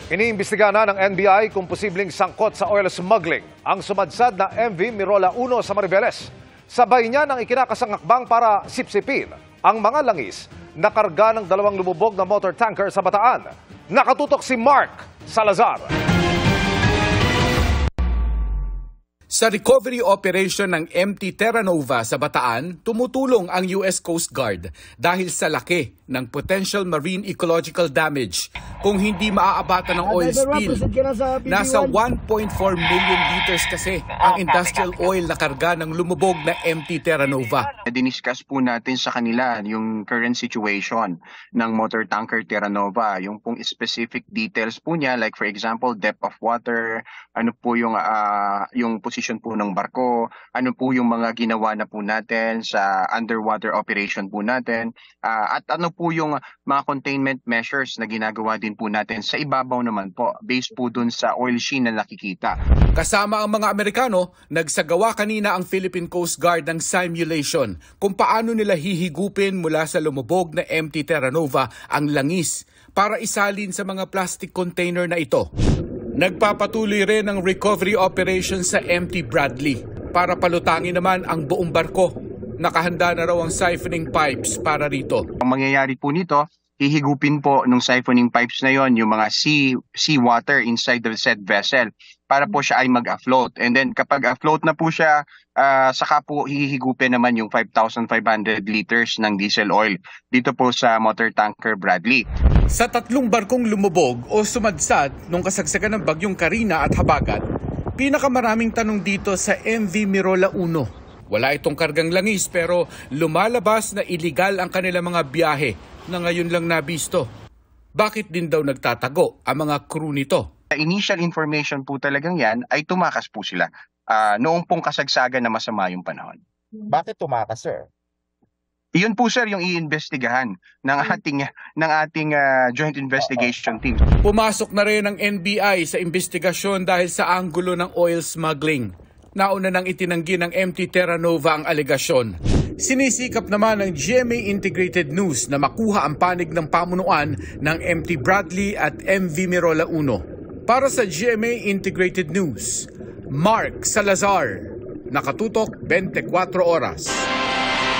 Iniimbestiga na ng NBI kung posibleng sangkot sa oil smuggling ang sumadsad na MV Mirola 1 sa Mariveles. Sabay niya ng ikinakasangakbang para sipsipin ang mga langis na karga ng dalawang lumubog na motor tanker sa Bataan. Nakatutok si Mark Salazar. Sa recovery operation ng MT Terra Nova sa Bataan, tumutulong ang US Coast Guard dahil sa laki ng potential marine ecological damage kung hindi maaabatan ng oil spill. Nasa 1.4 million liters kasi ang industrial oil na karga ng lumubog na MT Terra Nova. Diniscuss po natin sa kanila yung current situation ng motor tanker Terra Nova, yung pong specific details po niya, like for example, depth of water, ano po yung position po ng barko, ano po yung mga ginawa na po natin sa underwater operation po natin, at ano po yung mga containment measures na ginagawa din po natin sa ibabaw naman po, based po dun sa oil sheen na nakikita. Kasama ang mga Amerikano, nagsagawa kanina ang Philippine Coast Guard ng simulation kung paano nila hihigupin mula sa lumubog na MT Terra Nova ang langis para isalin sa mga plastic container na ito. Nagpapatuloy rin ang recovery operation sa MT Bradley para palutangin naman ang buong barko. Nakahanda na raw ang siphoning pipes para rito. Ang mangyayari po nito, hihigupin po ng siphoning pipes na yon yung mga sea water inside the said vessel para po siya ay mag-afloat. And then kapag afloat na po siya, saka po hihigupin naman yung 5,500 liters ng diesel oil dito po sa motor tanker Bradley. Sa tatlong barkong lumubog o sumadsad nung kasagsagan ng bagyong Karina at Habagat, pinakamaraming tanong dito sa MV Mirola 1. Wala itong kargang langis pero lumalabas na iligal ang kanilang mga biyahe na ngayon lang nabisto. Bakit din daw nagtatago ang mga crew nito? The initial information po talagang yan ay tumakas po sila noong pong kasagsagan na masama yung panahon. Bakit tumakas, sir? Iyon po sir yung iimbestigahan ng ating joint investigation team. Pumasok na rin ang NBI sa investigasyon dahil sa anggulo ng oil smuggling. Nauna nang itinanggi ng MT Terra Nova ang alegasyon. Sinisikap naman ng GMA Integrated News na makuha ang panig ng pamunuan ng MT Bradley at MV Mirola 1. Para sa GMA Integrated News, Mark Salazar, Nakatutok 24 Oras.